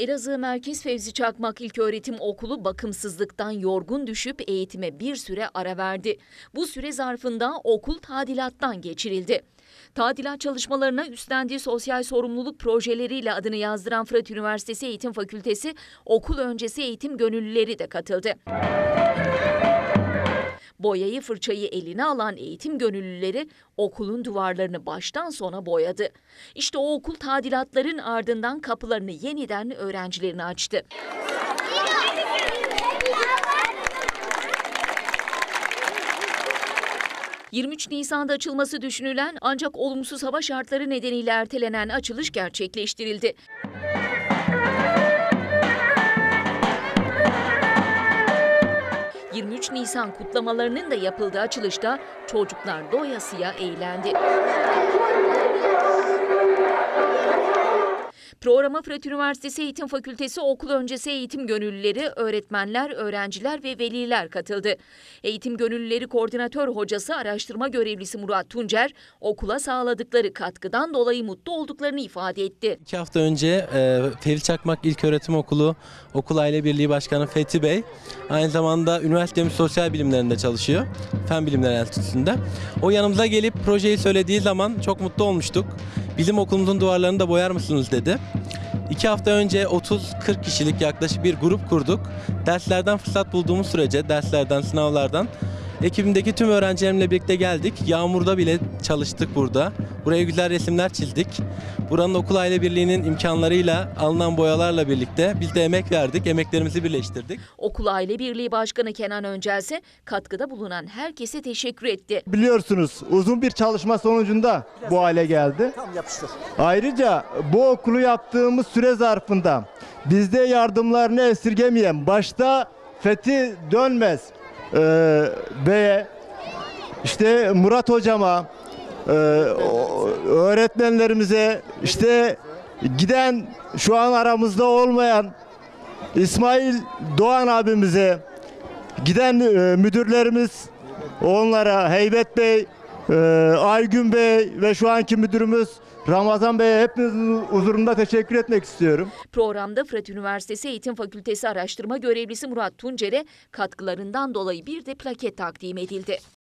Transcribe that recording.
Elazığ Merkez Fevzi Çakmak İlköğretim Okulu bakımsızlıktan yorgun düşüp eğitime bir süre ara verdi. Bu süre zarfında okul tadilattan geçirildi. Tadilat çalışmalarına üstlendiği sosyal sorumluluk projeleriyle adını yazdıran Fırat Üniversitesi Eğitim Fakültesi okul öncesi eğitim gönüllüleri de katıldı. Boyayı fırçayı eline alan eğitim gönüllüleri okulun duvarlarını baştan sona boyadı. İşte o okul tadilatların ardından kapılarını yeniden öğrencilerine açtı. ...23 Nisan'da açılması düşünülen ancak olumsuz hava şartları nedeniyle ertelenen açılış gerçekleştirildi. ...23 Nisan kutlamalarının da yapıldığı açılışta çocuklar doyasıya eğlendi. Programa Fırat Üniversitesi Eğitim Fakültesi okul öncesi eğitim gönüllüleri, öğretmenler, öğrenciler ve veliler katıldı. Eğitim gönüllüleri koordinatör hocası araştırma görevlisi Murat Tuncer, okula sağladıkları katkıdan dolayı mutlu olduklarını ifade etti. 2 hafta önce Fevzi Çakmak İlköğretim Okulu Okul Aile Birliği Başkanı Fethi Bey aynı zamanda üniversitemiz sosyal bilimlerinde çalışıyor. Fen Bilimleri Enstitüsü'nde. O yanımıza gelip projeyi söylediği zaman çok mutlu olmuştuk. Bizim okulumuzun duvarlarını da boyar mısınız dedi. 2 hafta önce 30-40 kişilik yaklaşık bir grup kurduk. Derslerden fırsat bulduğumuz sürece, derslerden, sınavlardan ekibimdeki tüm öğrencilerimle birlikte geldik. Yağmurda bile çalıştık burada. Buraya güzel resimler çizdik. Buranın Okul Aile Birliği'nin imkanlarıyla, alınan boyalarla birlikte biz de emek verdik, emeklerimizi birleştirdik. Okul Aile Birliği Başkanı Kenan Öncel ise katkıda bulunan herkese teşekkür etti. Biliyorsunuz uzun bir çalışma sonucunda bu hale geldi. Tam yapıştır. Ayrıca bu okulu yaptığımız süre zarfında bizde yardımlarını esirgemeyen başta Fethi Dönmez Bey'e, işte Murat hocama, öğretmenlerimize, işte giden şu an aramızda olmayan İsmail Doğan abimize, giden müdürlerimiz onlara, Heybet Bey, Aygün Bey ve şu anki müdürümüz Ramazan Bey'e hepinizin huzurunda teşekkür etmek istiyorum. Programda Fırat Üniversitesi Eğitim Fakültesi araştırma görevlisi Murat Tuncer'e katkılarından dolayı bir de plaket takdim edildi.